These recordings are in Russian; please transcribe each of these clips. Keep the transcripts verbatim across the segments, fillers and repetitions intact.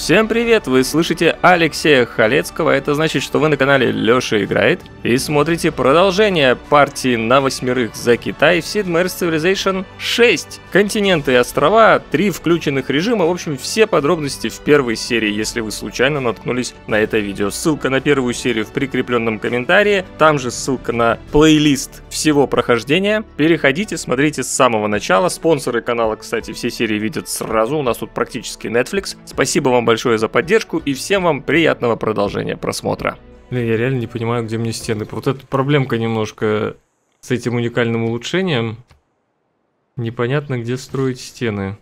Всем привет! Вы слышите Алексея Халецкого, это значит, что вы на канале Лёша Играет и смотрите продолжение партии на восьмерых за Китай в Sid Meier's Civilization шесть. Континенты и острова, три включенных режима, в общем, все подробности в первой серии, если вы случайно наткнулись на это видео. Ссылка на первую серию в прикрепленном комментарии, там же ссылка на плейлист всего прохождения. Переходите, смотрите с самого начала. Спонсоры канала, кстати, все серии видят сразу, у нас тут практически Netflix. Спасибо вам большое за поддержку и всем вам приятного продолжения просмотра. Блин, я реально не понимаю, где мне стены. Вот эта проблемка немножко с этим уникальным улучшением. Непонятно, где строить стены.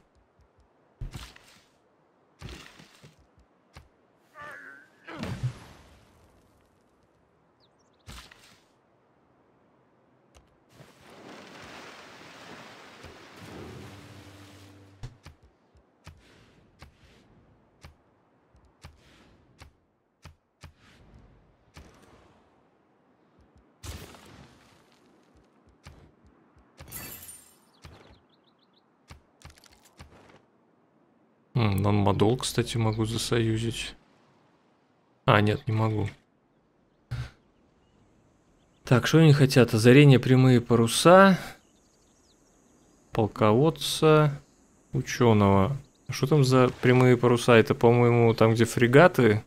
Нон-модул, кстати, могу засоюзить. А, нет, не могу. Так, что они хотят? Озарение, прямые паруса, полководца, ученого. Что там за прямые паруса? Это, по-моему, там, где фрегаты.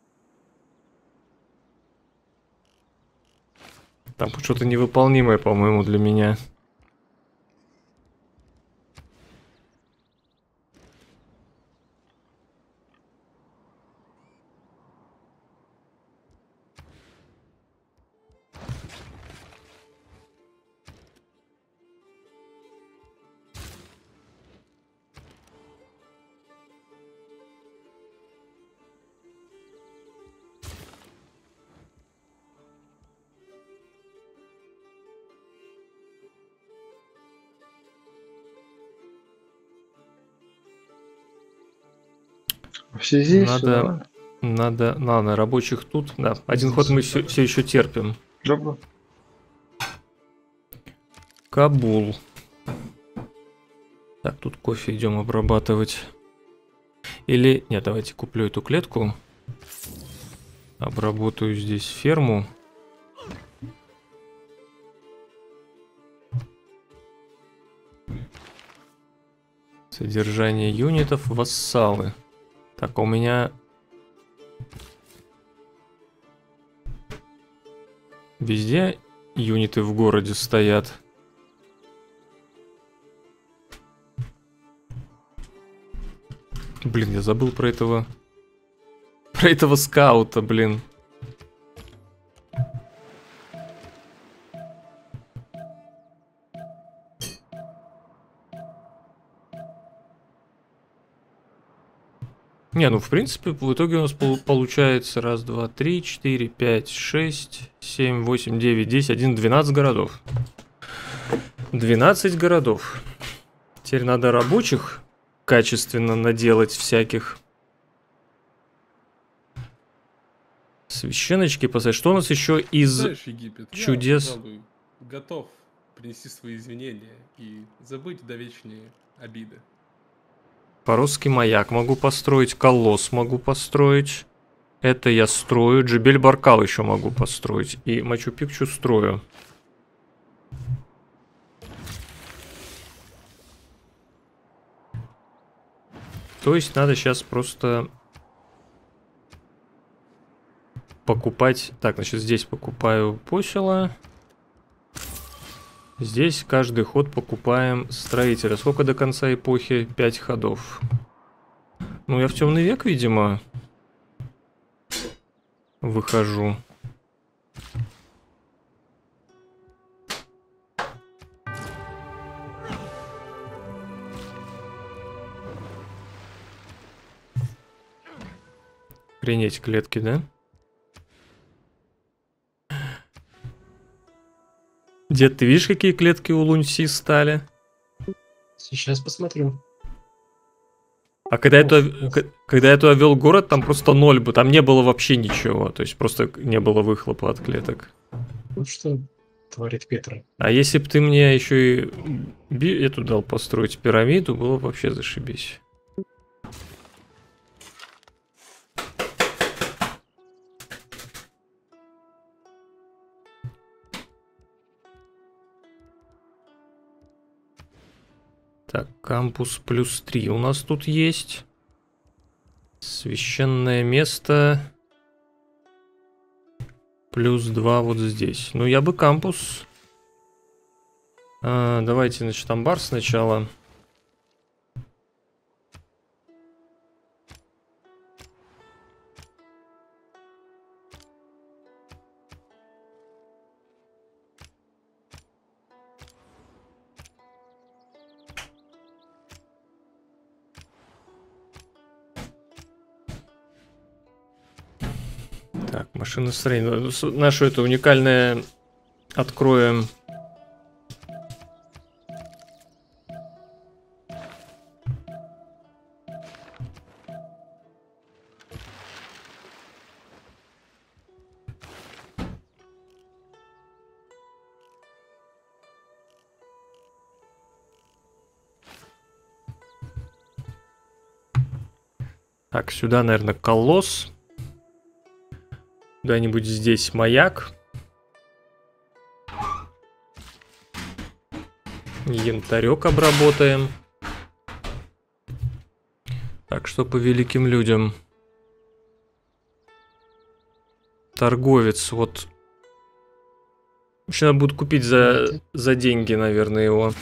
Там что-то невыполнимое, по-моему, для меня. Все здесь, надо, надо, надо, рабочих тут. Да, один ход мы все, все еще терпим. Добро. Кабул. Так, тут кофе идем обрабатывать. Или, нет, давайте куплю эту клетку. Обработаю здесь ферму. Содержание юнитов, вассалы. Так, а у меня везде юниты в городе стоят. Блин, я забыл про этого... Про этого скаута, блин. Не, ну в принципе, в итоге у нас получается раз, два, три, четыре, пять, шесть, семь, восемь, девять, десять, один, двенадцать городов. двенадцать городов. Теперь надо рабочих качественно наделать всяких. Священочки поставить. Что у нас еще из Знаешь, Египет, чудес? Я, пожалуй, готов принести свои извинения и забыть довечные обиды. Парусский маяк могу построить, колосс могу построить. Это я строю. Джебель-Баркал еще могу построить. И Мачу-Пикчу строю. То есть надо сейчас просто покупать. Так, значит, здесь покупаю посела. Здесь каждый ход покупаем строителя. Сколько до конца эпохи? пять ходов. Ну, я в темный век, видимо, выхожу. Принять клетки, да? Дед, ты видишь, какие клетки у Лунси стали? Сейчас посмотрю. А когда я, туда, когда я туда вел город, там просто ноль бы, там не было вообще ничего. То есть просто не было выхлопа от клеток. Ну что творит Петр? А если бы ты мне еще и эту дал построить пирамиду, было бы вообще зашибись. Так, кампус плюс три у нас тут есть. Священное место плюс два вот здесь. Ну, я бы кампус... А, давайте, значит, амбар сначала. Так, машиностроение. Нашу это уникальное откроем. Так, сюда, наверное, колосс. Куда-нибудь здесь маяк. Янтарек обработаем. Так, что по великим людям? Торговец, вот. Еще надо будет купить за, за деньги, наверное, его.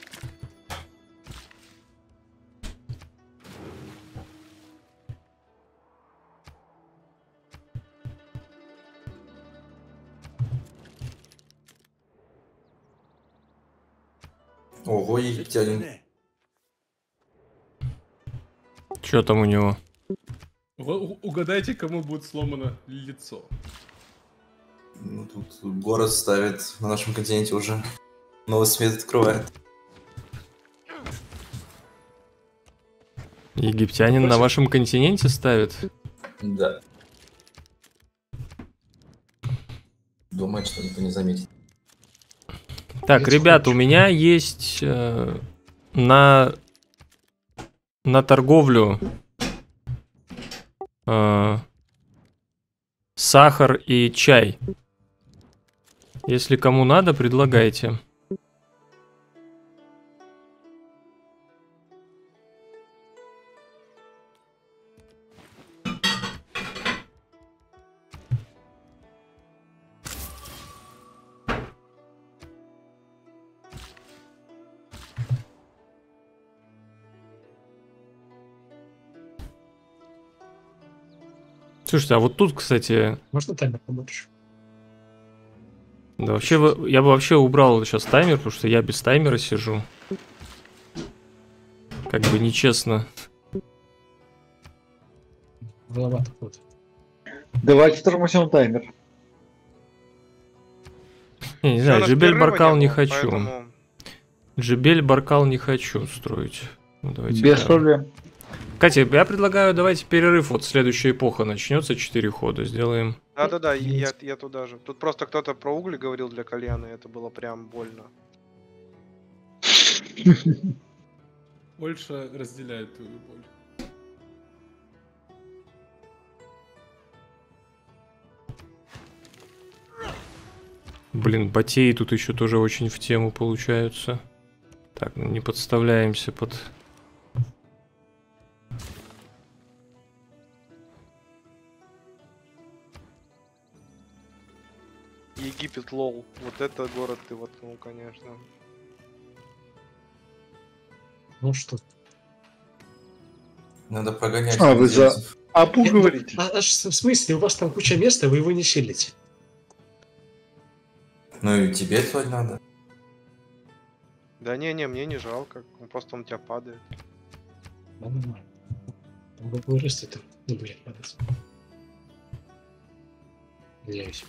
Ого, египтянин. Что там у него? Вы угадайте, кому будет сломано лицо. Ну, тут город ставит на нашем континенте уже. Новый свет открывает. Египтянин на вашем континенте ставит? Да. Думает, что никто не заметит. Так, ребята, у меня есть э, на, на торговлю э, сахар и чай. Если кому надо, предлагайте. Слушайте, а вот тут, кстати... Можно таймер побольше? Да, вообще, бы- я бы вообще убрал сейчас таймер, потому что я без таймера сижу. Как бы нечестно. Головато вот. Давайте тормозим таймер. Не, не Всё, знаю, у нас Джебель перерыва Баркал не не было, хочу. поэтому- Джебель Баркал не хочу строить. Ну, давайте Без так. проблем. Катя, я предлагаю, давайте перерыв, вот следующая эпоха начнется, четыре хода сделаем. Да-да-да, я, я туда же. Тут просто кто-то про угли говорил для кальяна, и это было прям больно. Польша разделяет твою боль. Блин, батеи тут еще тоже очень в тему получаются. Так, ну не подставляемся под... Египет, лол. Вот это город ты воткнул, конечно. Ну что? Надо прогонять. А, вы за- индейцев. Апу Нет, говорите? А, а ш- в смысле, у вас там куча места, вы его не селите. Ну и тебе туда надо. Да не-не, мне не жалко. он Просто он у тебя падает. Да, нормально. Там бы вырастет, не будет падать. Надеюсь.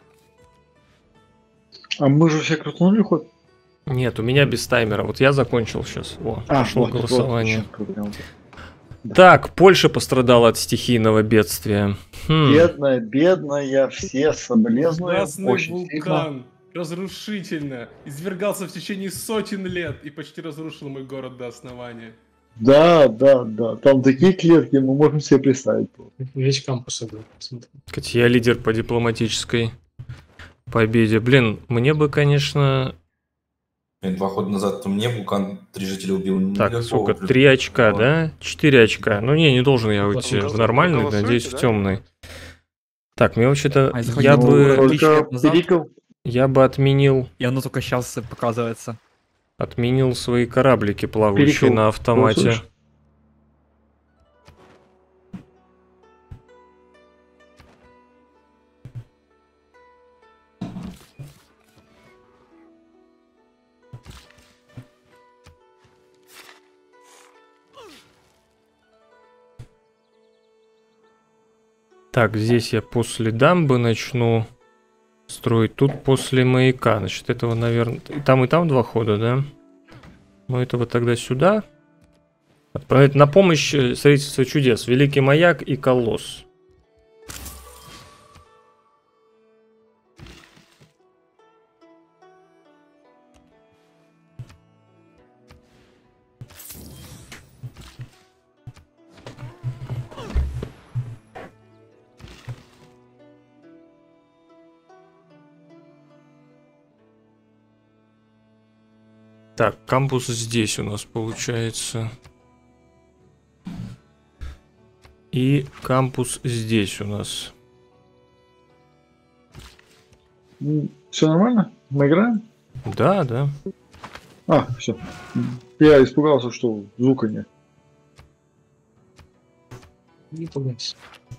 А мы же все крутнули ход? Нет, у меня без таймера. Вот я закончил сейчас. О, А, пошло вот, вот, голосование. сейчас крутнем. Да. Так, Польша пострадала от стихийного бедствия. Хм. Бедная, бедная, все соболезнуем. Ужасный Очень сильно. вулкан. Разрушительно. Извергался в течение сотен лет и почти разрушил мой город до основания. Да, да, да. Там такие клетки, мы можем себе представить. Весь кампус иду. Смотри. Кстати, я лидер по дипломатической победе. Блин, мне бы, конечно, И два хода назад там мне вулкан три жителя убил. Так, Никакого сколько? плюса. Три очка, Вот. да? Четыре очка. Ну не, не должен я уйти Вы в нормальный, голосуете, надеюсь, да? в темный. Так, мне вообще-то... А, Я заходил Ну, бы... в- только лет назад. Периков. Я бы отменил... И оно только сейчас показывается. Отменил свои кораблики, плавающие Периков на автомате. голосуешь? Так, здесь я после дамбы начну строить. Тут после маяка. Значит, этого, наверное... И там, и там два хода, да? Ну, этого тогда сюда. Отправить на помощь э, строительству чудес. Великий маяк и колосс. Так, кампус здесь у нас получается. И кампус здесь у нас. Все нормально? Мы играем? Да, да. А, все. Я испугался, что звука нет. Не пугайся.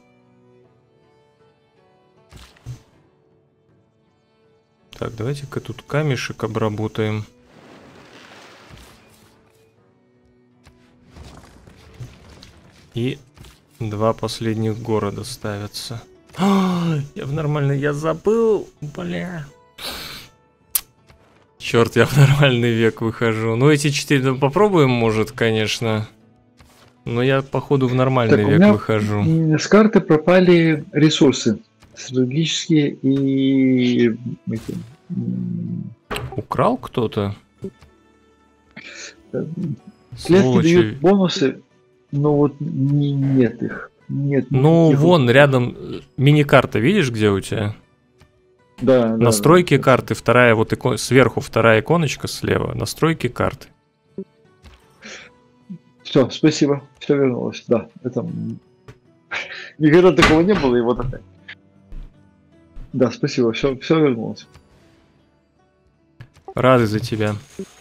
Так, давайте-ка тут камешек обработаем. И два последних города ставятся. А, я в нормальный, я забыл, бля. Черт, я в нормальный век выхожу. Ну эти четыре, ну, попробуем, может, конечно. Но я походу в нормальный Так, у век меня выхожу. м, с карты пропали ресурсы. Стратегические и... эти, м, Украл кто-то? э, Клетки Сволочи. дают бонусы, но вот не- нет их. Нет Ну, никаких вон, вот- рядом э, мини-карта, видишь, где у тебя? Да, да, Настройки да. карты, вторая, вот икон... сверху вторая иконочка слева. Настройки карты. Все, спасибо. Все вернулось. Да, это... м, Никогда такого не было, и вот опять. Да, спасибо, все, все вернулось. Рады за тебя.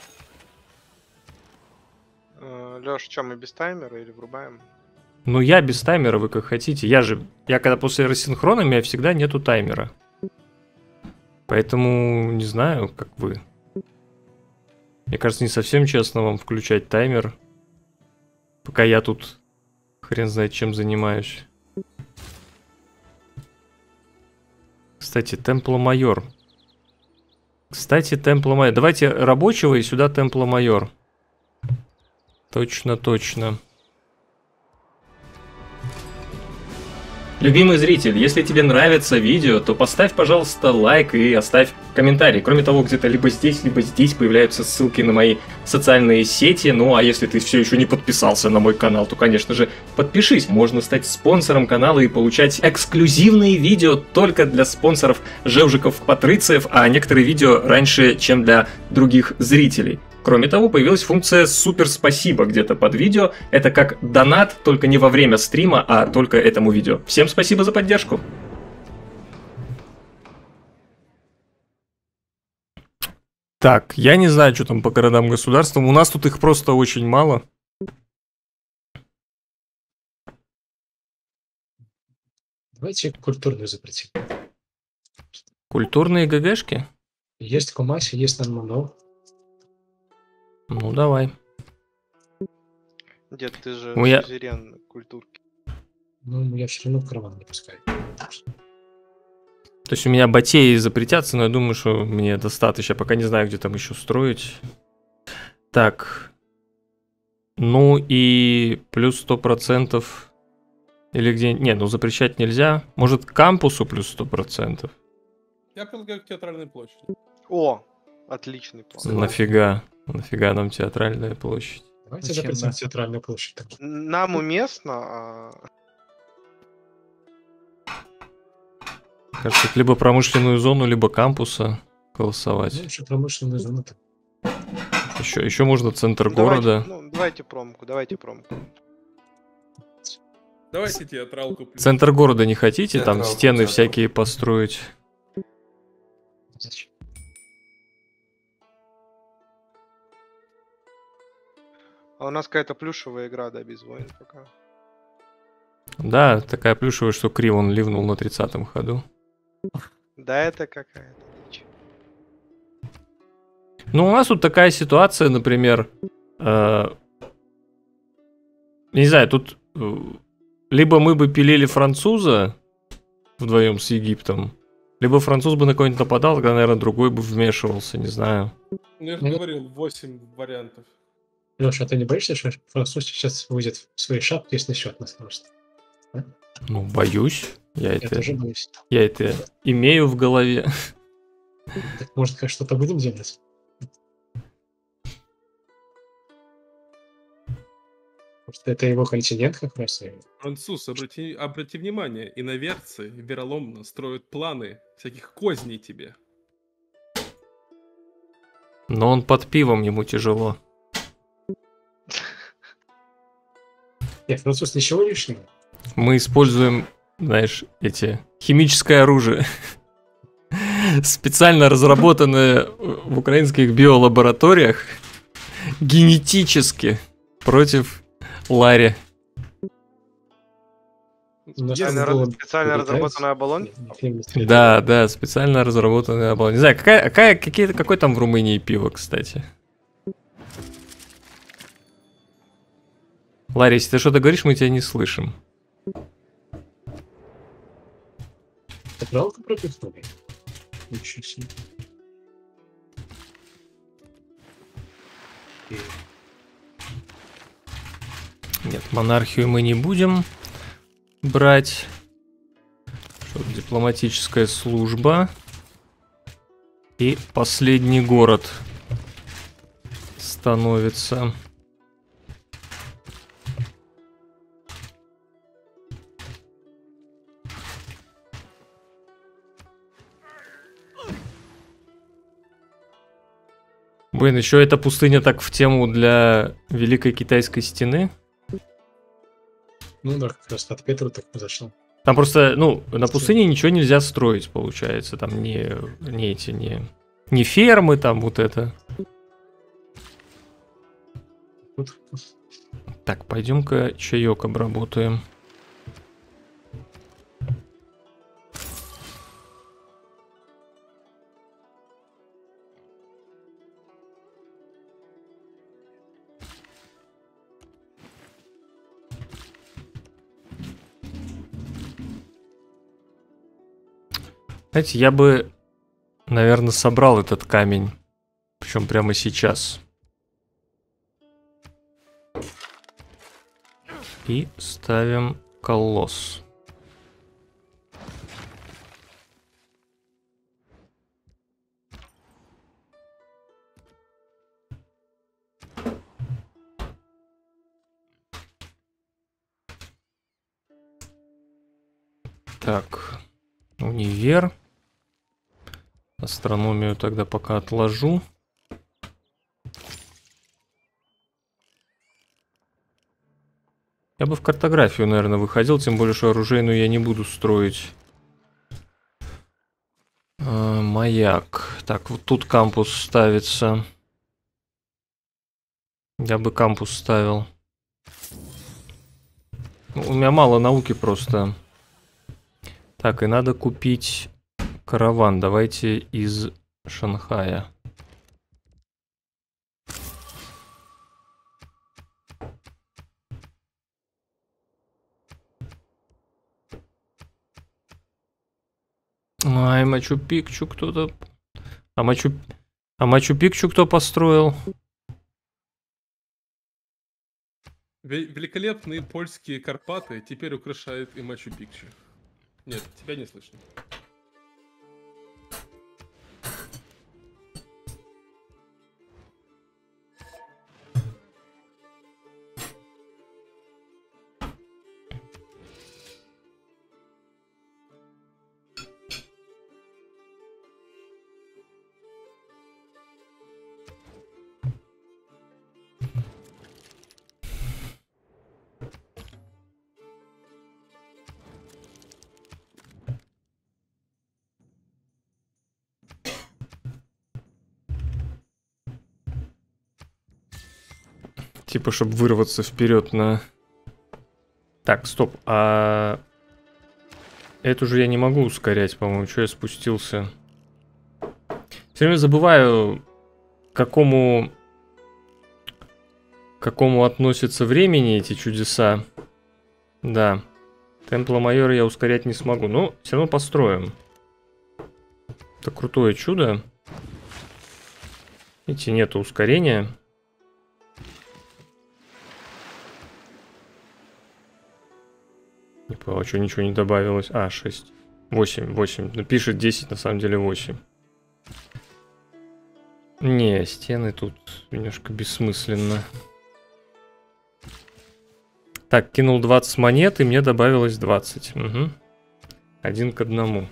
Леш, что, мы без таймера или врубаем? Ну, я без таймера, вы как хотите. Я же, я когда после рассинхрона, у меня всегда нету таймера. Поэтому не знаю, как вы. Мне кажется, не совсем честно вам включать таймер, пока я тут хрен знает чем занимаюсь. Кстати, Темпло-майор. Кстати, Темпло-майор. Давайте рабочего и сюда Темпло-майор. Точно, точно. Любимый зритель, если тебе нравится видео, то поставь, пожалуйста, лайк и оставь комментарий. Кроме того, где-то либо здесь, либо здесь появляются ссылки на мои социальные сети. Ну, а если ты все еще не подписался на мой канал, то, конечно же, подпишись. Можно стать спонсором канала и получать эксклюзивные видео только для спонсоров Жевжиков-Патрициев, а некоторые видео раньше, чем для других зрителей. Кроме того, появилась функция «Супер спасибо» где-то под видео. Это как донат, только не во время стрима, а только этому видео. Всем спасибо за поддержку. Так, я не знаю, что там по городам государствам. У нас тут их просто очень мало. Давайте культурную запретим. Культурные ГГшки? Есть в Кумасе, есть на Мано. Ну, давай. Дед, ты же Ну, я- сюзерен культурки. Ну, я все равно в караван не пускаю. То есть у меня батеи запретятся, но я думаю, что мне достаточно. Пока не знаю, где там еще строить. Так. Ну и плюс сто процентов. Или где... Не, ну запрещать нельзя. Может, к кампусу плюс сто процентов? Я предлагаю к театральной площади. О, отличный план. Нафига? Нафига нам театральная площадь? Давайте Зачем, запретим да? театральную площадь. тогда. Нам уместно, а... Кажется, либо промышленную зону, либо кампуса голосовать. Ну, лучше промышленную зону. Еще, еще можно центр Ну, давайте, города. ну, давайте промку, давайте промку. Давайте театралку. плюс. Центр города не хотите? Там Театралку, стены театралку. всякие построить. Зачем? А у нас какая-то плюшевая игра, да, без войн пока. Да, такая плюшевая, что Крив он ливнул на тридцатом ходу. Да, это какая-то дичь. Ну, у нас тут такая ситуация, например, э, не знаю, тут э, либо мы бы пилили француза вдвоем с Египтом, либо француз бы на кого-нибудь нападал, тогда, наверное, другой бы вмешивался, не знаю. Ну, я же Ну, говорил, восемь вариантов. Леша, а ты не боишься, что француз сейчас выйдет в свои шапки и снесет нас просто? Ну, боюсь. Я Я это, тоже боюсь. я это имею в голове. Так, может, как что-то будем делать? Может, это его континент как раз? И... Француз, обрати, обрати внимание, иноверцы вероломно строят планы всяких козней тебе. Но он под пивом, ему тяжело. Нет, француз ничего лишнего. Мы используем, знаешь, эти химическое оружие. Специально разработанное в украинских биолабораториях генетически против Лари. У нас Специально, там было- раз- специально прилетает. разработанная оболонь? Нет, не фильм, не стреляет. Да, да, специально разработанное обалденно. Не знаю, какая, какая, какие, какой там в Румынии пиво, кстати. Ларри, если ты что-то говоришь, мы тебя не слышим. Театралку пропихнули? Ничего себе. И Нет, монархию мы не будем брать. Что, дипломатическая служба. И последний город становится. Блин, еще эта пустыня так в тему для Великой Китайской стены. Ну да, как раз от Петра так произошло. Там просто, ну, на пустыне ничего нельзя строить, получается. Там не, не эти, не, не фермы, там вот это. Тут Так, пойдем-ка чаек обработаем. Знаете, я бы, наверное, собрал этот камень. Причем прямо сейчас. И ставим колосс. Так, универ. Астрономию тогда пока отложу. Я бы в картографию, наверное, выходил, тем более, что оружейную я не буду строить. А, маяк. Так, вот тут кампус ставится. Я бы кампус ставил. Ну, у меня мало науки просто. Так, и надо купить караван. Давайте из Шанхая. Ай, Мачу-Пикчу кто-то... А Мачу... А Мачу-Пикчу кто построил? Ве- Великолепные польские Карпаты теперь украшают и Мачу-Пикчу. Нет, тебя не слышно. Типа, чтобы вырваться вперед на... Так, стоп, а... Эту же я не могу ускорять, по-моему. Что я спустился? Все время забываю, к какому... к какому относятся времени эти чудеса. Да. Темпла Майора я ускорять не смогу. Но все равно построим. Это крутое чудо. Видите, нету ускорения. Не понял, а что ничего не добавилось? А, шесть. восемь, восемь. Ну, пишет десять, на самом деле восемь. Не, стены тут немножко бессмысленно. Так, кинул двадцать монет, и мне добавилось двадцать. Угу. Один к одному.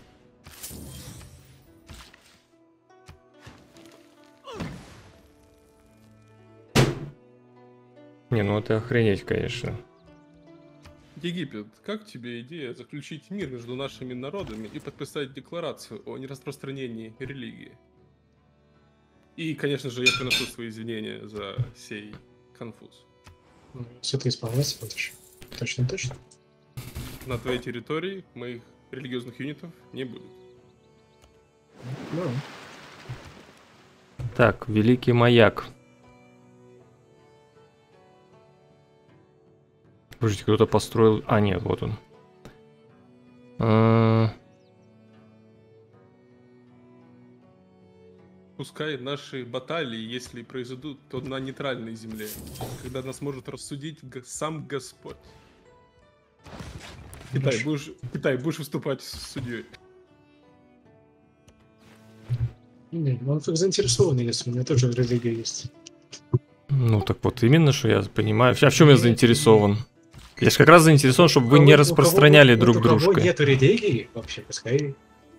Не, ну это охренеть, конечно. Египет, как тебе идея заключить мир между нашими народами и подписать декларацию о нераспространении религии? И, конечно же, я приношу свои извинения за сей конфуз. Все ты исполняться будешь? Точно, точно. На твоей территории моих религиозных юнитов не будет. Ну, Так, Великий Маяк. Подождите, кто-то построил... А, нет, вот он. А... Пускай наши баталии, если произойдут, то на нейтральной земле, когда нас может рассудить г- сам Господь. Китай, будешь, Китай, будешь выступать с судьей. не, он как заинтересованный, если у меня тоже религия есть. Ну, так вот именно, что я понимаю. А в чем я заинтересован? Я же как раз заинтересован, чтобы вы У не кого- распространяли у кого- друг у кого дружкой. нету религии, вообще, пускай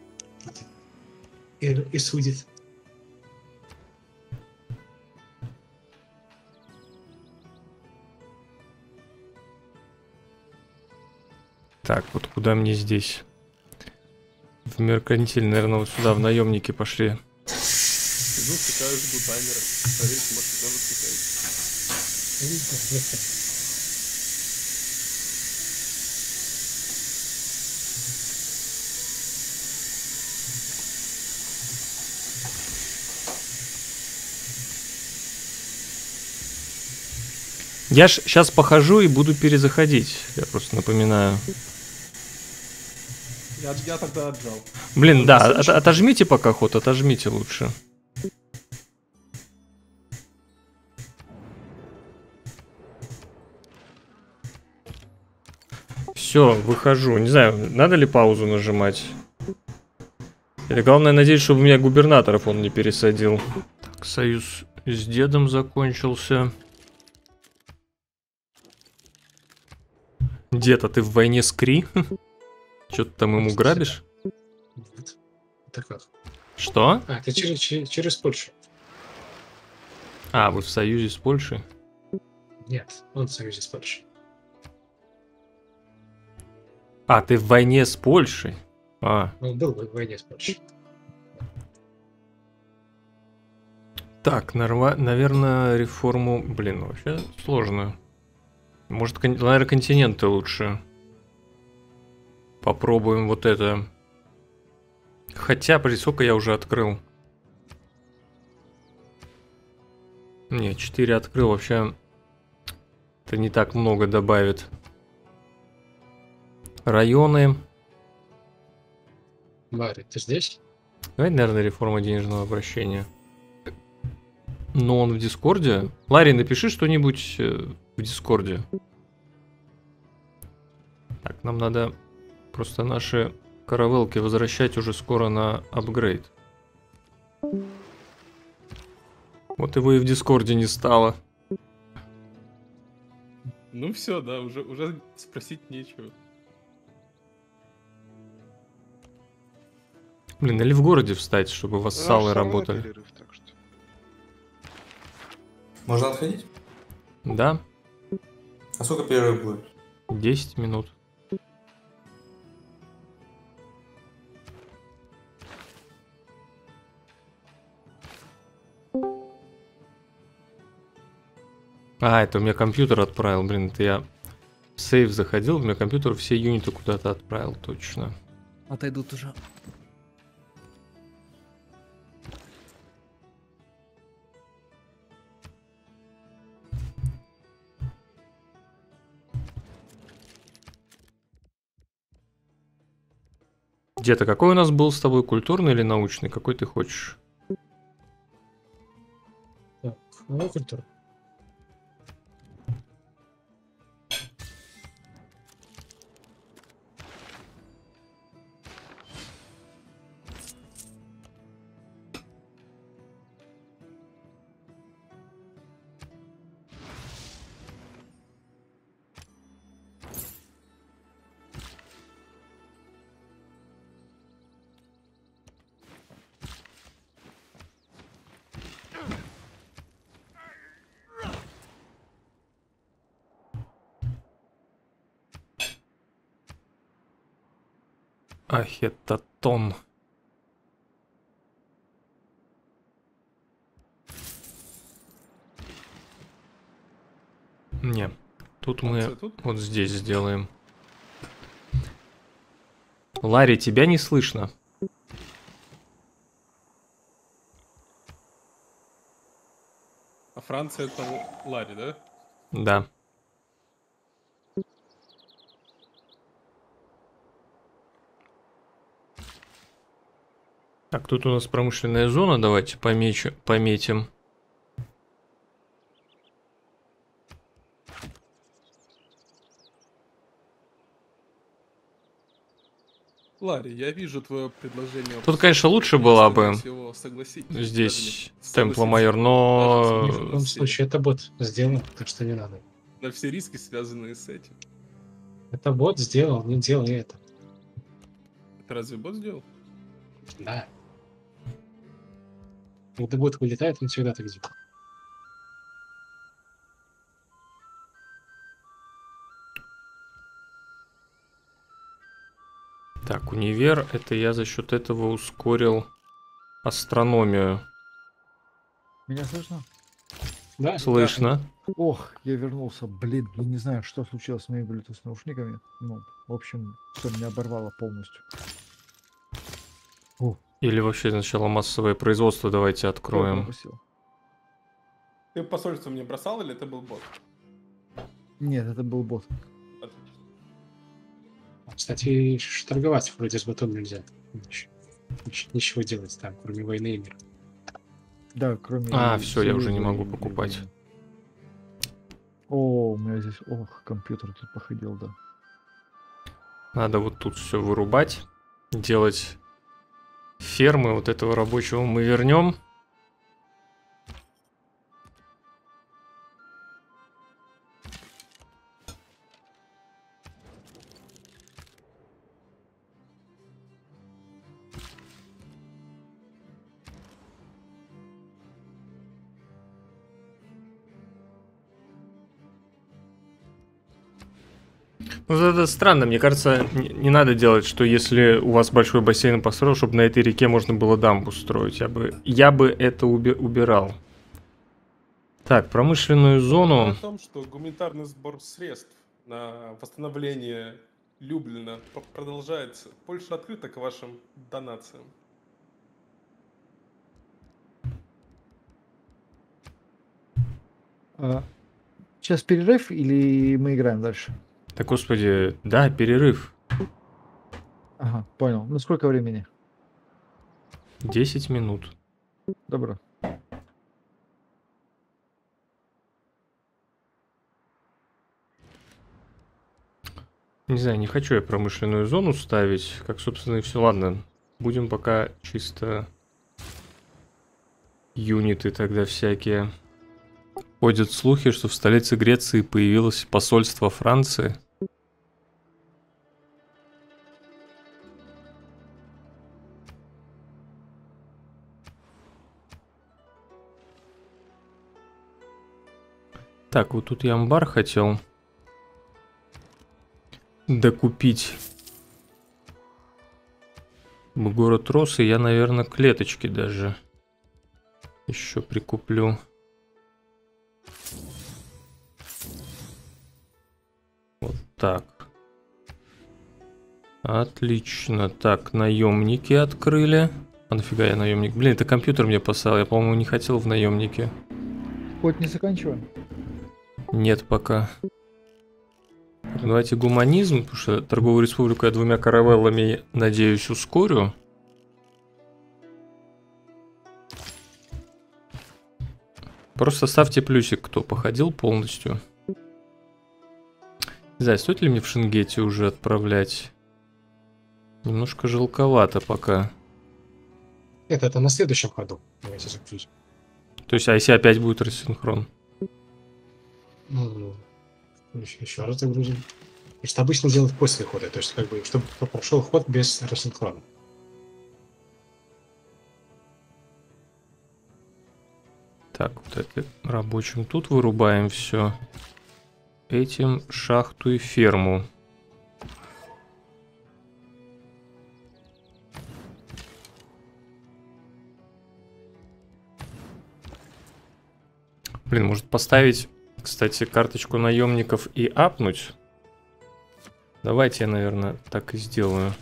и, и судит. Так, вот куда мне здесь? В меркантиль, наверное, вот сюда, в наемники пошли. Сижу, втыкаю, жду таймера. Проверьте, может, тоже втыкаете. Я ж сейчас похожу и буду перезаходить. Я просто напоминаю. Я, я тогда отжал. Блин, да, от- отожмите пока ход, отожмите лучше. Все, выхожу. Не знаю, надо ли паузу нажимать. Или главное, надеюсь, чтобы у меня губернаторов он не пересадил. Так, союз с дедом закончился. Дед, а ты в войне с Кри? Что ты там ему грабишь? Нет. Это как? Что? А, это через, через, через Польшу. А, вы в союзе с Польшей? Нет, он в союзе с Польшей. А, ты в войне с Польшей? А, Он был в войне с Польшей. так, норма... наверное, реформу... Блин, вообще сложно. Может, кон... наверное, континенты лучше. Попробуем вот это. Хотя, при сколько я уже открыл? Не, четыре открыл, вообще... Это не так много добавит. Районы. Ларри, ты здесь? Давай, наверное, реформа денежного обращения. Но он в Дискорде. Ларри, напиши что-нибудь э, в Дискорде. Так, нам надо просто наши каравелки возвращать уже скоро на апгрейд. Вот его и в Дискорде не стало. Ну все, да, уже, уже спросить нечего. Блин, или в городе встать, чтобы У нас вассалы всё равно работали. перерыв, так что. Можно отходить? Да, А сколько перерыв будет? десять минут. А, это у меня компьютер отправил, блин, это я в сейф заходил, у меня компьютер все юниты куда-то отправил, точно. Отойдут уже. Где-то какой у нас был с тобой, культурный или научный? Какой ты хочешь? Так, ну, культура. Ахетатон. Не, тут мы Франция тут? вот здесь сделаем. Ларри, тебя не слышно. А Франция это Ларри, да? Да. Так, тут у нас промышленная зона, давайте помечу, пометим. Ларри, я вижу твое предложение. Тут, конечно, лучше было бы Его согласить. здесь Даже не темпла согласиться, майор, даже но... Ни в коем случае это бот сделал, так что не надо. На все риски, связанные с этим. Это бот сделал, не делай это. Это разве бот сделал? Да. Когда бот вылетает, он всегда так делает. Так, универ, это я за счет этого ускорил астрономию. Меня слышно? Да, Слышно. Ох, я вернулся. Блин, я не знаю, что случилось с моими Bluetooth наушниками. Ну, в общем, все меня оборвало полностью. О, Или вообще сначала массовое производство давайте я откроем. пропустил. Ты посольство мне бросал или это был бот? Нет, это был бот. Отлично. Кстати, ш- торговать вроде с ботом нельзя. Нич- нич- Ничего делать там, кроме войны и мира. Да, кроме... А, всё, я уже не Союза могу и- покупать. О, у меня здесь... Ох, компьютер тут походил, да. Надо вот тут все вырубать, делать фермы вот этого рабочего мы вернем. Ну, это странно, мне кажется, не, не надо делать, что если у вас большой бассейн построил, чтобы на этой реке можно было дамбу строить. Я бы, я бы это уби- убирал. Так, промышленную Дело зону. в том, что гуманитарный сбор средств на восстановление Люблина п- продолжается. Польша открыта к вашим донациям. А, сейчас перерыв или мы играем дальше? Да, господи, да, перерыв. Ага, понял. Ну сколько времени? десять минут. Добро. Не знаю, не хочу я промышленную зону ставить, как, собственно, и все. Ладно, будем пока чисто юниты тогда всякие. Ходят слухи, что в столице Греции появилось посольство Франции. Так, вот тут я амбар хотел докупить. Город рос, и я, наверное, клеточки даже еще прикуплю. так. Отлично. Так, наемники открыли. А нафига я наемник? Блин, это компьютер мне послал. Я, по-моему, не хотел в наемнике. Хоть не заканчиваем? Нет пока. Давайте гуманизм, потому что торговую республику я двумя каравеллами, надеюсь, ускорю. Просто ставьте плюсик, кто походил полностью. Не знаю, стоит ли мне в Шенгете уже отправлять? Немножко жалковато пока. Это, это на следующем ходу. Давайте загрузим. То есть, а если опять будет рассинхрон? Ну, еще, еще раз загрузим. Потому что обычно делают после хода, то есть как бы, чтобы прошел ход без рассинхрона. Так, вот это рабочим тут вырубаем все. Этим шахту и ферму. Блин, может поставить, кстати, карточку наемников и апнуть? Давайте я, наверное, так и сделаю.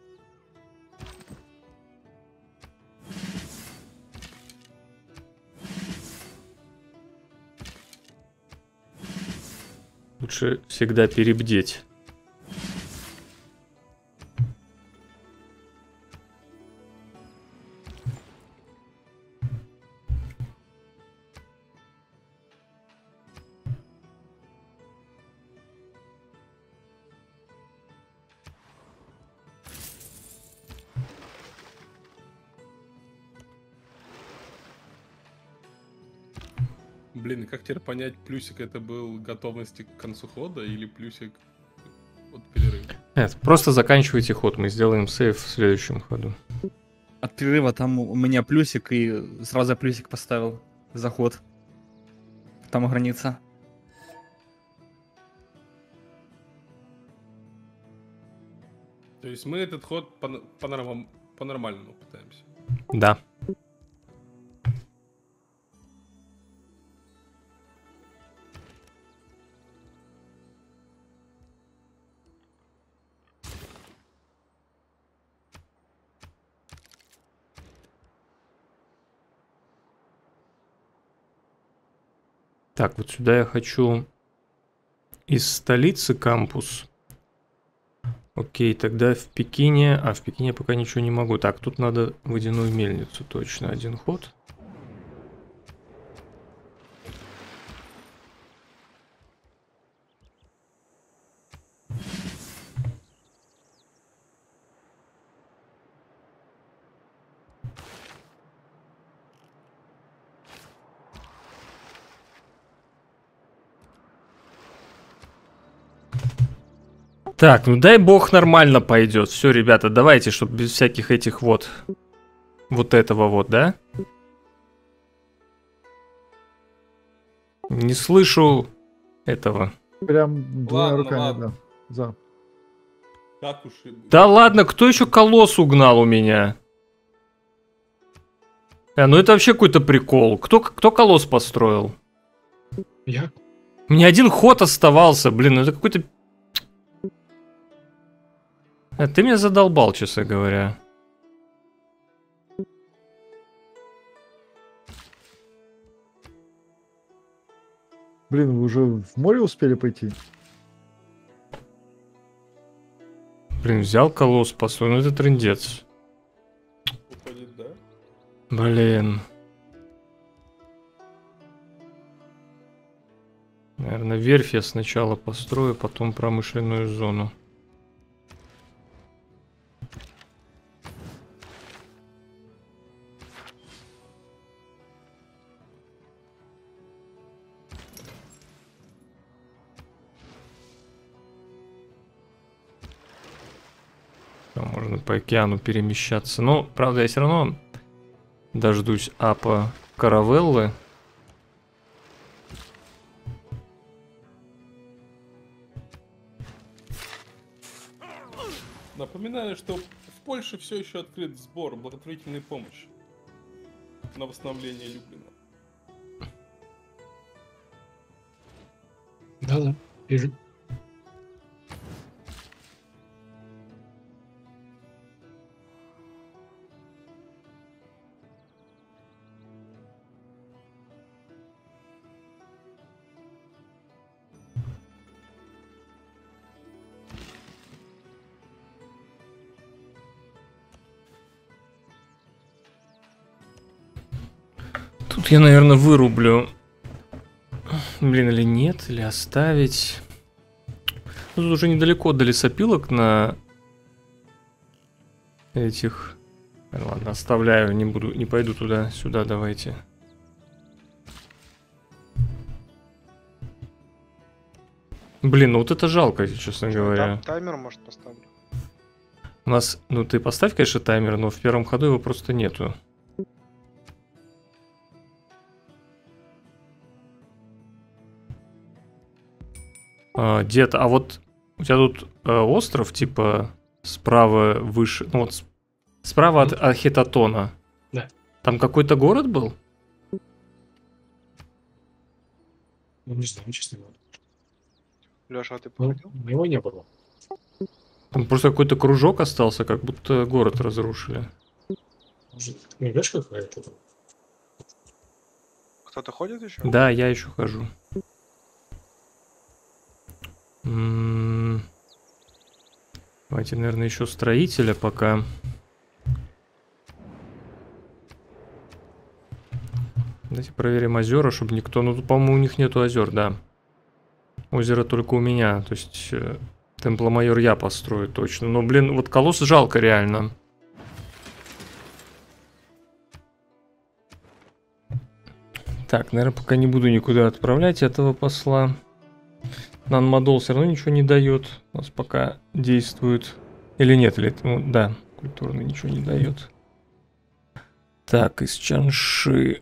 Лучше всегда перебдеть. Блин, как теперь понять, плюсик это был готовности к концу хода или плюсик от перерыва? Нет, просто заканчивайте ход, мы сделаем сейв в следующем ходу. От перерыва там у меня плюсик, и сразу я плюсик поставил за ход. Там граница. То есть мы этот ход по- по-нормам- по-нормальному пытаемся. Да. Так, вот сюда я хочу из столицы кампус. Окей, тогда в Пекине... А, в Пекине пока ничего не могу. Так, тут надо водяную мельницу, точно, один ход. Так, ну дай бог нормально пойдет. Все, ребята, давайте, чтобы без всяких этих вот... Вот этого вот, да? Не слышу этого. Прям двумя Ладно, руками, ладно. да. За. Как уж и быть. Да ладно, кто еще колосс угнал у меня? А, ну это вообще какой-то прикол. Кто, кто колосс построил? Я? У меня один ход оставался, блин, ну это какой-то... А, ты меня задолбал, честно говоря. Блин, вы уже в море успели пойти? Блин, взял колосс, построил, ну это трындец. Уходит, да? Блин. Наверное, верфь я сначала построю, потом промышленную зону. Там можно по океану перемещаться. Но, правда, я все равно дождусь апа каравеллы. Напоминаю, что в Польше все еще открыт сбор благотворительной помощи на восстановление Люблина. Да-да, вижу. Тут я, наверное, вырублю. Блин, или нет, или оставить. Ну, тут уже недалеко до лесопилок на этих. Ладно, оставляю, не буду, не пойду туда, сюда, давайте. Блин, ну вот это жалко, честно говоря. Там таймер, может, поставлю. У нас, ну ты поставь, конечно, таймер, но в первом ходу его просто нету. А, дед, а вот у тебя тут а, остров, типа, справа выше, ну вот с- справа от Ахитотона. Да. Там какой-то город был? Ну, не знаю, честно говоря. Леша, а ты Ну, походил? его не было. Там просто какой-то кружок остался, как будто город разрушили. Может, мигашка какая-то там? Кто-то ходит еще? Да, я еще хожу. М, Давайте, наверное, еще строителя пока. Давайте проверим озера, чтобы никто... Ну, тут, по-моему, у них нету озер, да. Озеро только у меня. То есть, э, Темпломайор я построю точно. Но, блин, вот колосс жалко реально. Так, наверное, пока не буду никуда отправлять этого посла. Нанмадол все равно ничего не дает. У нас пока действует. Или нет, или это, ну, да, культурно ничего не дает. Так, из Чанши.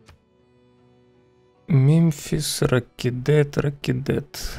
Мемфис, Ракидет, Ракидет.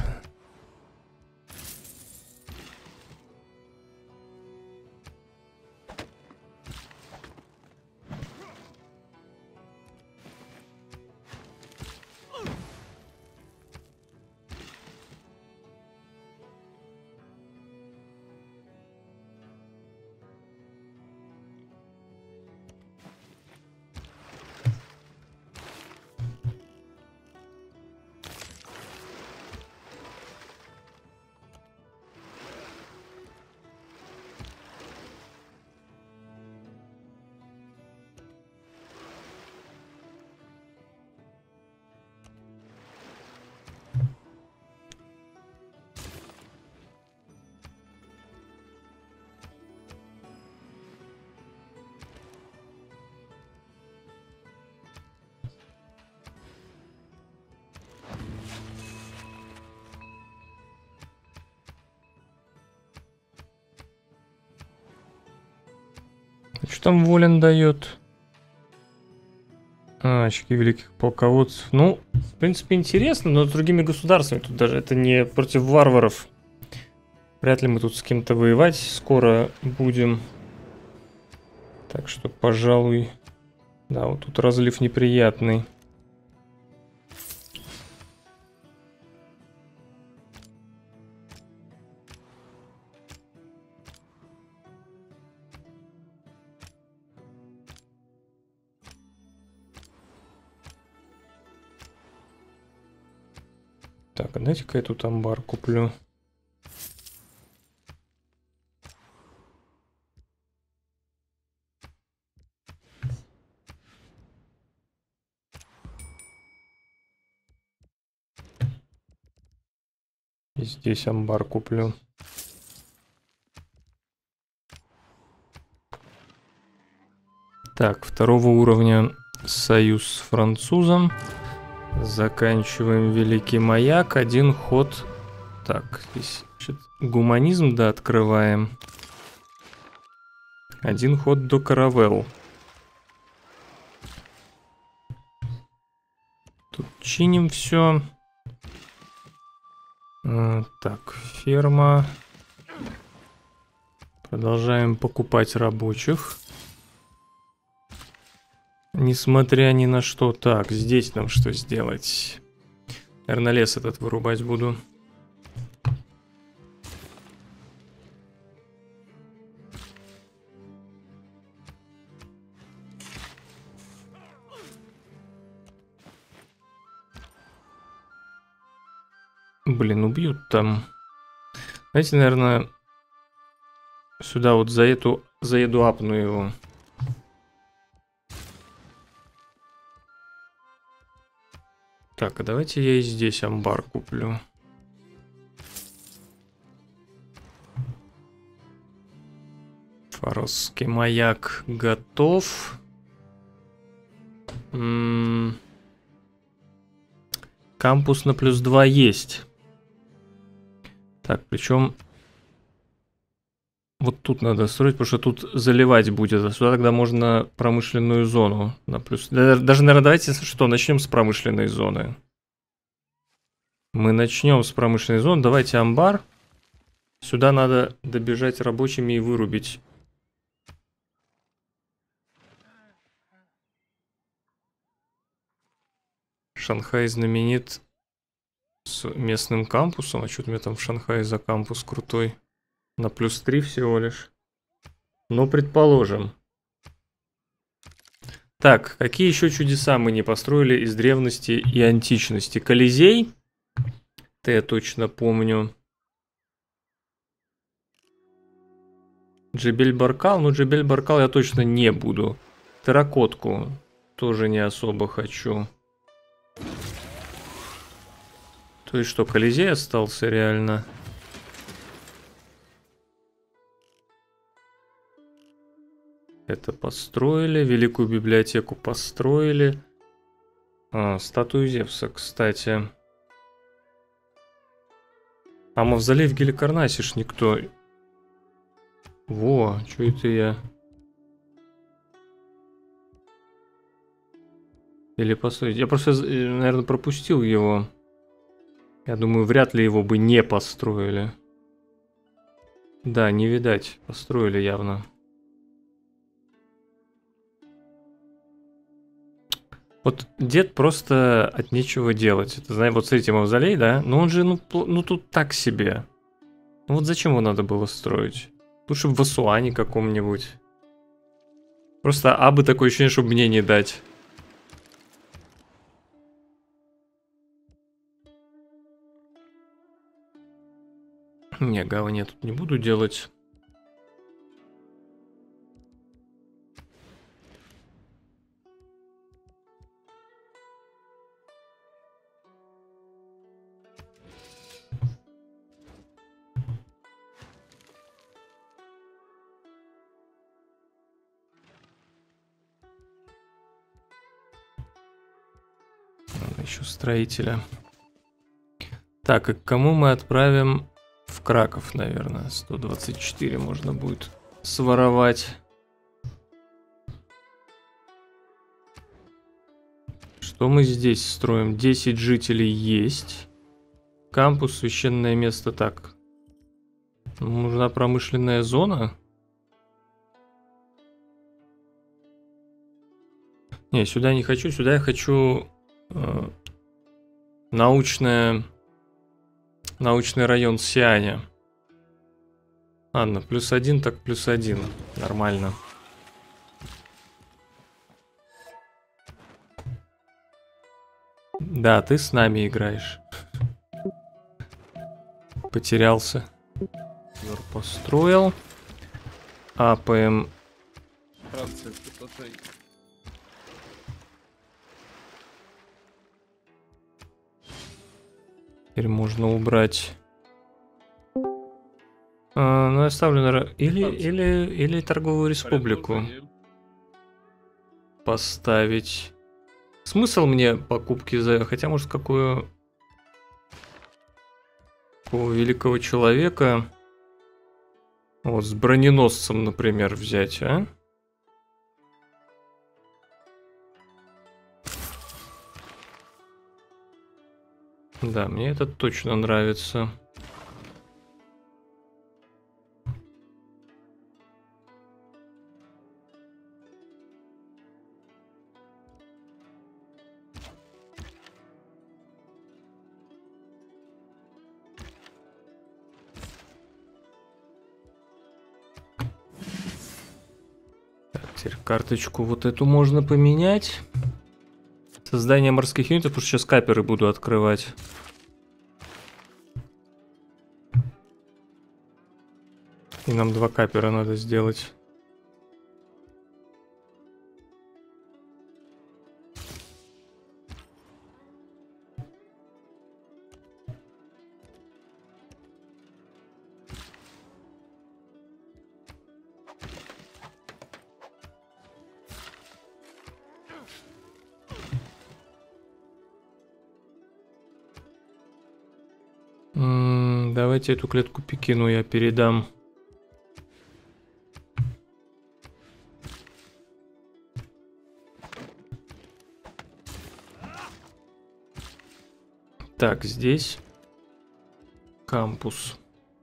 Что там Волен дает? А, очки великих полководцев. Ну, в принципе, интересно, но с другими государствами. Тут даже это не против варваров. Вряд ли мы тут с кем-то воевать скоро будем. Так что, пожалуй... Да, вот тут разлив неприятный. Так, а дайте-ка я тут амбар куплю. И здесь амбар куплю. Так, второго уровня союз с французом. Заканчиваем Великий Маяк. Один ход. Так, здесь значит, гуманизм, да, открываем. Один ход до Каравелл. Тут чиним все. А, так, ферма. Продолжаем покупать рабочих. Несмотря ни на что. Так, здесь нам что сделать? Наверное, лес этот вырубать буду. Блин, убьют там. Знаете, наверное, сюда вот за эту, за еду апну его. Так, а давайте я и здесь амбар куплю. Фаросский маяк готов. М-м- Кампус на плюс два есть. Так, причем вот тут надо строить, потому что тут заливать будет. А сюда тогда можно промышленную зону на плюс. Даже, наверное, давайте что, начнем с промышленной зоны. Мы начнем с промышленной зоны. Давайте амбар. Сюда надо добежать рабочими и вырубить. Шанхай знаменит с местным кампусом. А что у меня там в Шанхае за кампус крутой? На плюс три всего лишь. Ну, предположим. Так, какие еще чудеса мы не построили из древности и античности? Колизей. Это я точно помню. Джебель-Баркал. Ну, Джебель-Баркал я точно не буду. Терракотку тоже не особо хочу. То есть что, Колизей остался реально? Это построили. Великую библиотеку построили. А, статую Зевса, кстати. А мавзолей в Геликарнасе ж никто... Во, что это я? Или построить? Я просто, наверное, пропустил его. Я думаю, вряд ли его бы не построили. Да, не видать. Построили явно. Вот дед просто от нечего делать. Это, знаете, вот смотрите, мавзолей, да? Но он же, ну, ну тут так себе. Ну вот зачем его надо было строить? Лучше в Асуане каком-нибудь. Просто абы такое ощущение, чтобы мне не дать. Не, гавань я тут не буду делать. Надо еще строителя. Так, и к кому мы отправим? В Краков, наверное. сто двадцать четыре можно будет своровать. Что мы здесь строим? десять жителей есть. Кампус, священное место. Так. Нужна промышленная зона. Не, сюда не хочу. Сюда я хочу э, научное... Научный район Сианя. Ладно, плюс один, так плюс один. Нормально. Да, ты с нами играешь. Потерялся. Построил. АПМ. Франция, посмотри. Теперь можно убрать. А, ну, я ставлю на... Или, или, или торговую республику поставить. Смысл мне покупки за... Хотя, может, какую... Какого великого человека... Вот, с броненосцем, например, взять, а? Да, мне это точно нравится. Так, теперь карточку вот эту можно поменять. Создание морских юнитов, потому что сейчас каперы буду открывать. И нам два капера надо сделать. Давайте эту клетку Пекину я передам. Так, здесь кампус.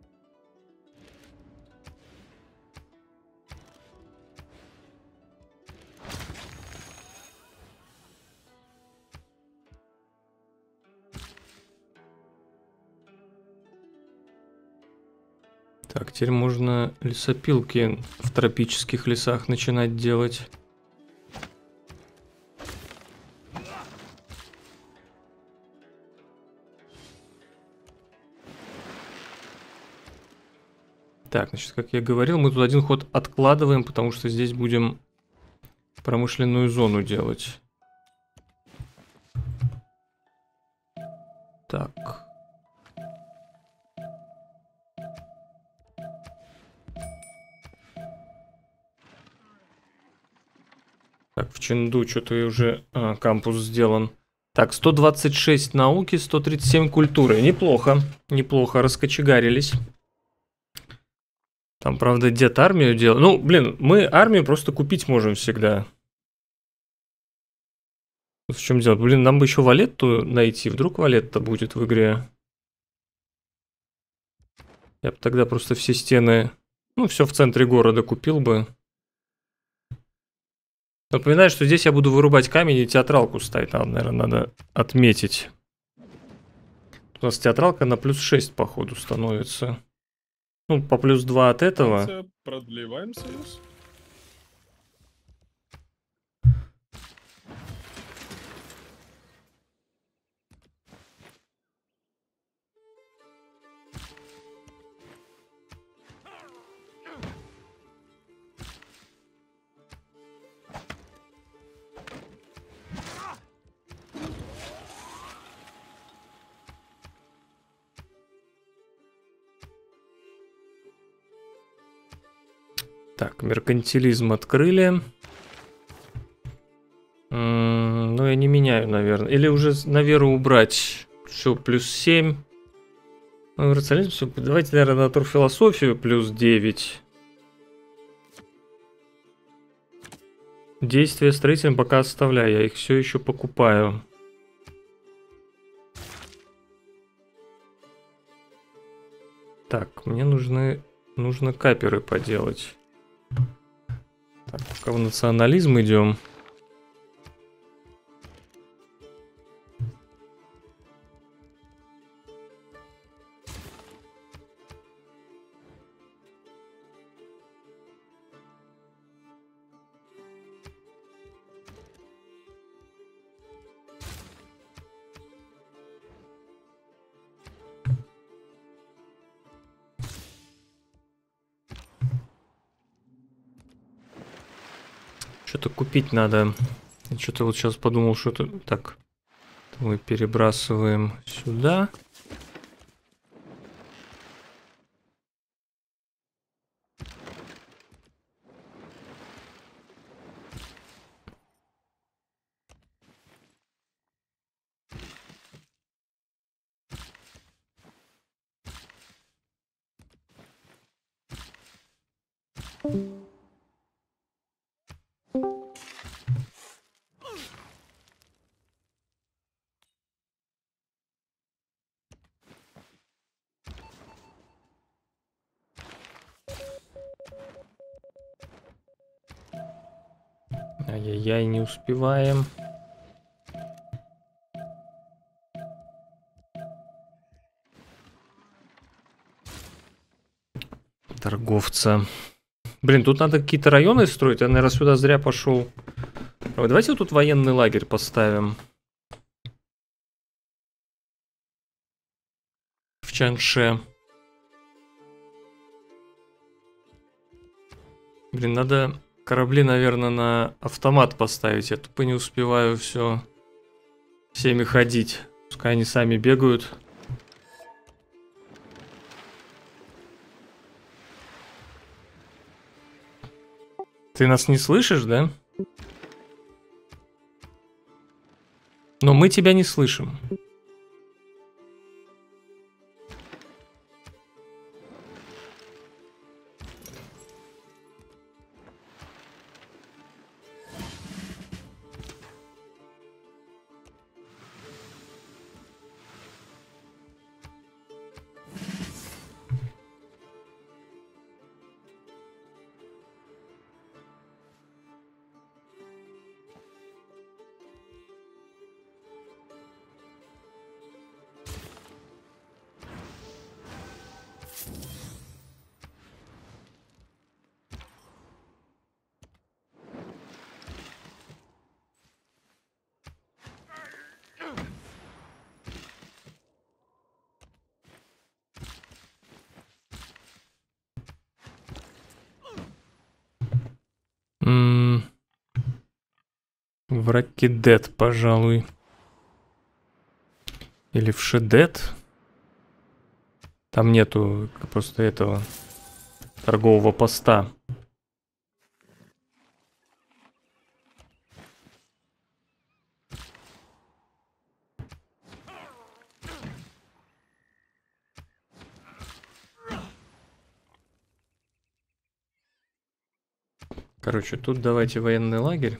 Так, теперь можно лесопилки в тропических лесах начинать делать. Так, значит, как я говорил, мы тут один ход откладываем, потому что здесь будем промышленную зону делать. Так. Так, в Чэнду что-то уже а, кампус сделан. Так, сто двадцать шесть науки, сто тридцать семь культуры. Неплохо, неплохо, раскочегарились. Там, правда, дед армию делал. Ну, блин, мы армию просто купить можем всегда. В чем дело? Блин, нам бы еще Валетту найти. Вдруг Валетта будет в игре. Я бы тогда просто все стены, ну, все в центре города купил бы. Напоминаю, что здесь я буду вырубать камень и театралку ставить. Надо, наверное, надо отметить. У нас театралка на плюс шесть, походу, становится. Ну, по плюс два от этого. Продлеваем союз. Так, меркантилизм открыли. М-м, ну, я не меняю, наверное. Или уже на веру убрать. Все, плюс семь. Ну, рационализм, все. Давайте, наверное, на турфилософию плюс девять. Действия строителям пока оставляю. Я их все еще покупаю. Так, мне нужны, нужно каперы поделать. Так, пока в национализм идем. Что-то купить надо. Что-то вот сейчас подумал, что это... Так, мы перебрасываем сюда. Ай-яй-яй, не успеваем. Торговца. Блин, тут надо какие-то районы строить. Я, наверное, сюда зря пошел. Давайте вот тут военный лагерь поставим. В Чанше. Блин, надо корабли, наверное, на автомат поставить. Я тупо не успеваю все всеми ходить. Пускай они сами бегают. Ты нас не слышишь, да? Но мы тебя не слышим. в Ракидет, пожалуй. Или в Шедет. Там нету просто этого торгового поста. Короче, тут давайте военный лагерь.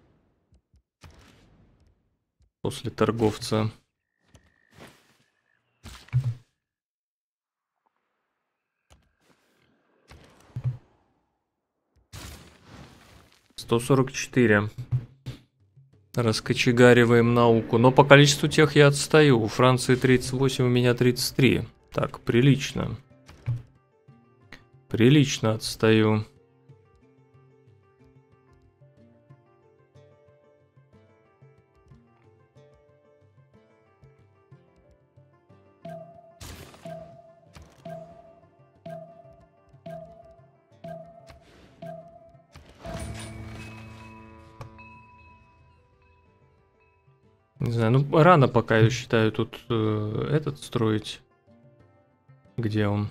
После торговца. сто сорок четыре. Раскочегариваем науку. Но по количеству тех я отстаю. У Франции тридцать восемь, у меня тридцать три. Так, прилично. Прилично отстаю. Не знаю, ну рано пока, я считаю, тут э, этот строить. Где он?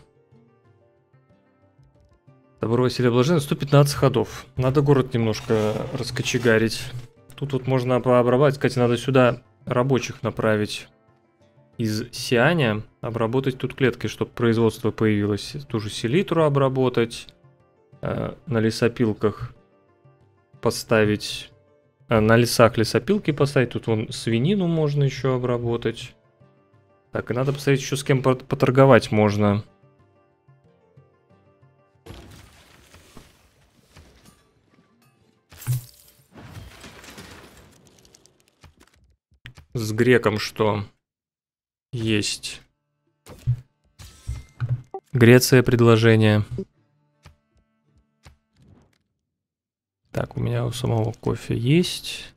Добро Василия Блаженного, сто пятнадцать ходов. Надо город немножко раскочегарить. Тут вот можно пообрабатывать. Кстати, надо сюда рабочих направить из Сианя. Обработать тут клетки, чтобы производство появилось. Ту же селитру обработать. Э, на лесопилках поставить... На лесах лесопилки поставить. Тут вон свинину можно еще обработать. Так, и надо посмотреть еще с кем поторговать можно. С греком что есть? Греция предложение. Так, у меня у самого кофе есть.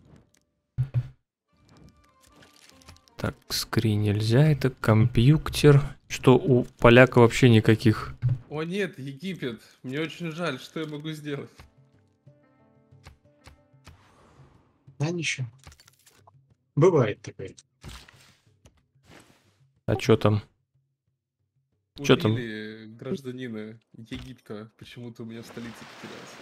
Так, скрин нельзя, это компьютер. Что у поляка вообще никаких. О нет, Египет, мне очень жаль, что я могу сделать? А ничего. Бывает такое. А что там? Что там? Убили гражданина Египта, почему-то у меня в столице потерялся.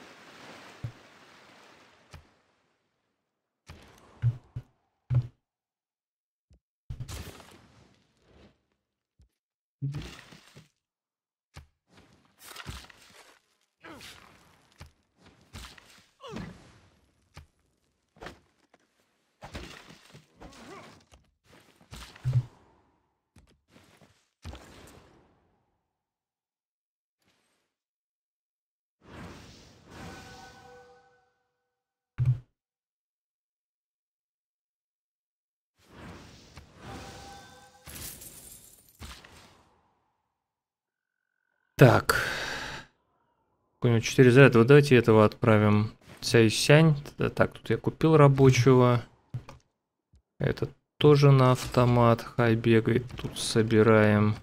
Так. У него четыре заряда. Вот давайте этого отправим. Сяй-сянь. Так, тут я купил рабочего. Этот тоже на автомат. Хай бегает. Тут собираем.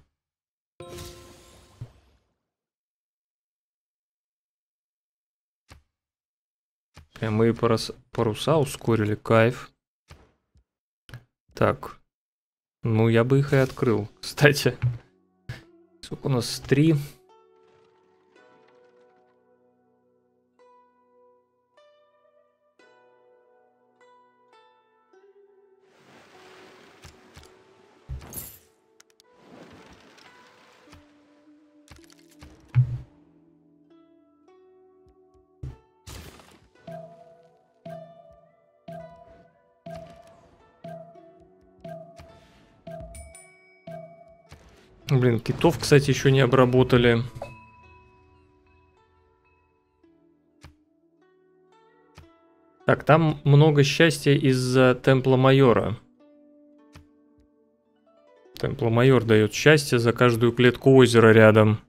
Мы парус... паруса ускорили. Кайф. Так. Ну, я бы их и открыл. Кстати. Сколько у нас? Три. Блин, китов, кстати, еще не обработали. Так, там много счастья из-за Темпла Майора. Темпла Майор дает счастье за каждую клетку озера рядом.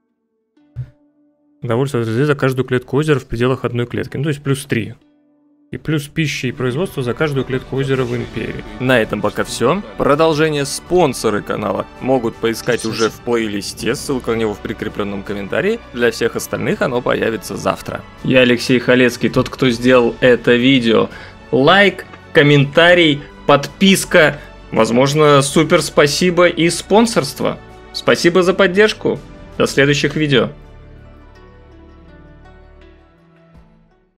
Удовольствие от за каждую клетку озера в пределах одной клетки. Ну, то есть плюс три. И плюс пища и производство за каждую клетку озера в Империи. На этом пока все. Продолжение спонсоры канала могут поискать уже в плейлисте, ссылка на него в прикрепленном комментарии. Для всех остальных оно появится завтра. Я Алексей Халецкий, тот, кто сделал это видео. Лайк, комментарий, подписка, возможно, супер спасибо и спонсорство. Спасибо за поддержку. До следующих видео.